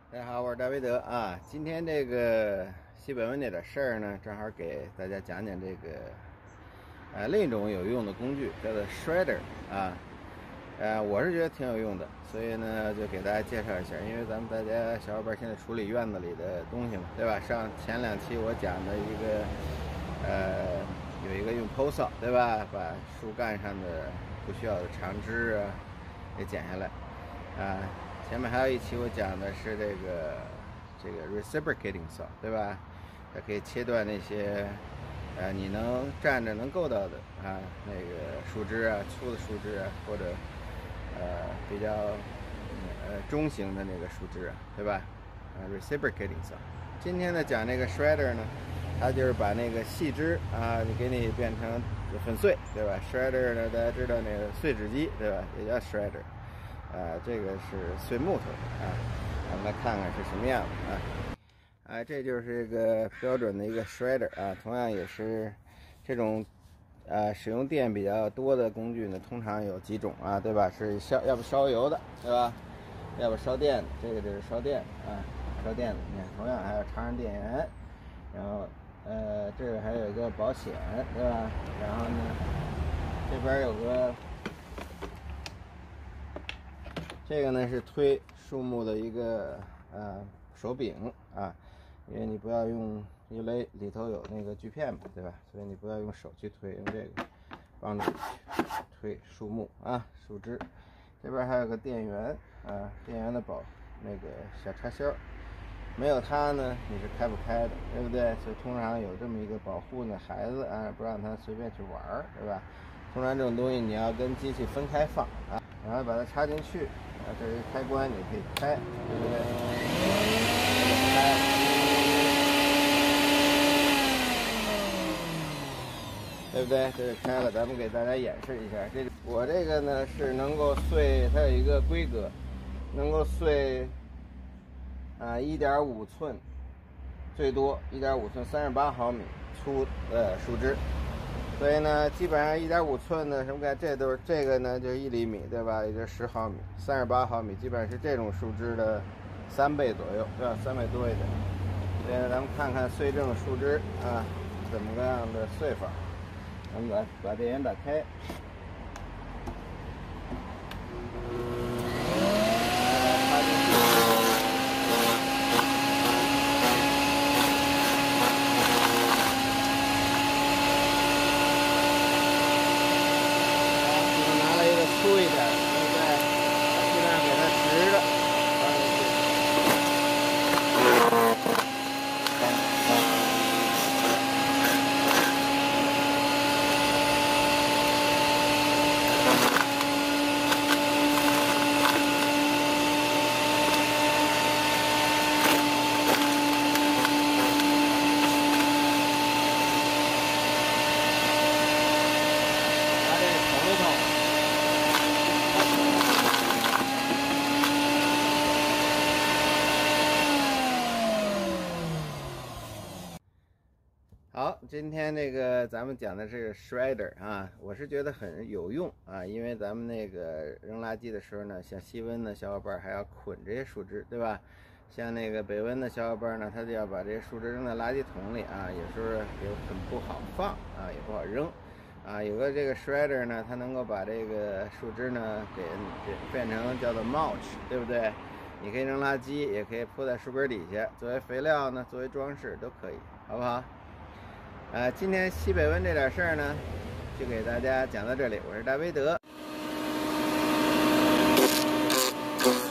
大家好，我是大威德啊。今天这个西北温这点事儿呢，正好给大家讲讲这个另一种有用的工具，叫做 shredder 啊。我是觉得挺有用的，所以呢就给大家介绍一下。因为咱们大家小伙伴现在处理院子里的东西嘛，对吧？前两期我讲的一个有一个用剖扫，对吧？把树干上的不需要的长枝啊给剪下来啊。前面还有一期我讲的是这个 reciprocating saw， 对吧？它可以切断那些你能站着能够到的啊那个树枝啊，粗的树枝啊，或者比较中型的那个树枝啊，对吧？reciprocating saw。今天呢讲这个 shredder 呢，它就是把那个细枝啊，给你变成粉碎，对吧 ？shredder 呢，大家知道那个碎纸机，对吧？也叫 shredder。这个是碎木头的啊，咱们来看看是什么样的啊。这就是一个标准的一个 shredder 啊，同样也是这种使用电比较多的工具呢，通常有几种啊，对吧？是要不烧油的，对吧？要不烧电的，这个就是烧电啊，烧电的。你看，同样还有插上电源，然后这个还有一个保险，对吧？然后呢，这边有个。这个呢是推树木的一个手柄啊，因为你不要用，因为里头有那个锯片嘛，对吧？所以你不要用手去推，用这个帮助推树木啊，树枝。这边还有个电源啊，电源的那个小插销，没有它呢你是开不开的，对不对？所以通常有这么一个保护呢，孩子啊不让他随便去玩，对吧？通常这种东西你要跟机器分开放啊，然后把它插进去。这是开关，你可以开，对不对？开，对不对？这是开了，咱们给大家演示一下。我这个呢是能够碎，它有一个规格，能够碎1.5寸，最多1.5寸，38毫米粗的树枝。所以呢，基本上1.5寸的什么概念？这个呢就是1厘米，对吧？也就10毫米，38毫米，基本上是这种树枝的3倍左右，对吧？3倍多一点。所以呢，咱们看看碎这种树枝啊，怎么样的碎法？咱们把电源打开。粗一点，对不对？尽量给它直的放进去。它这头头。好，今天这个咱们讲的是 shredder 啊，我是觉得很有用啊，因为咱们那个扔垃圾的时候呢，像西温的小伙伴还要捆这些树枝，对吧？像那个北温的小伙伴呢，他就要把这些树枝扔在垃圾桶里啊，有时候也很不好放啊，也不好扔啊。有个这个 shredder 呢，它能够把这个树枝呢给变成叫做 mulch， 对不对？你可以扔垃圾，也可以铺在树根底下，作为肥料呢，作为装饰都可以，好不好？今天西北温这点事儿呢，就给大家讲到这里。我是大威德。